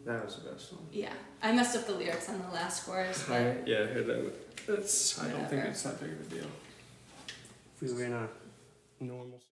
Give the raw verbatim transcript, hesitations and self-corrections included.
That was the best one. Yeah, I messed up the lyrics on the last chorus, but I, yeah, that, that's, I don't think Whatever. it's that big of a deal. If we were in a normal